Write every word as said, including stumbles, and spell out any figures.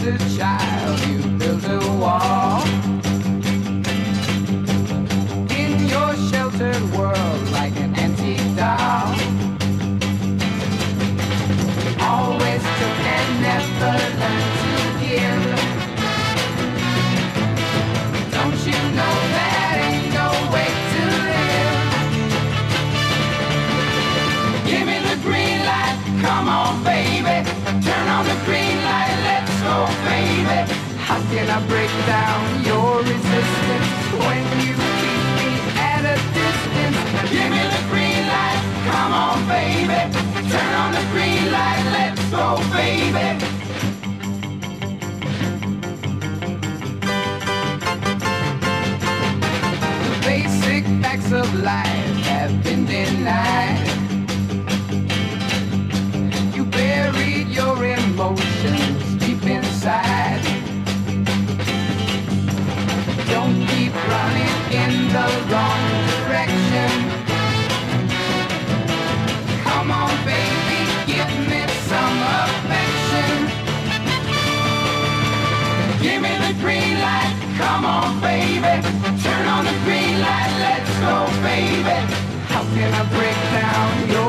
a child, you built a wall in your sheltered world like an antique doll. Always took and never learned to give. Don't you know that ain't no way to live? Give me the green light, come on baby. Turn on the green light, let's go baby. How can I break down your resistance when you keep me at a distance? Give me the green light, come on baby. Turn on the green light, let's go baby. The basic facts of life have been denied. You buried your emotions deep inside. Don't keep running in the wrong direction. Come on baby, give me some affection. Give me the green light, come on baby. Turn on the green light, let's go baby. How can I break down your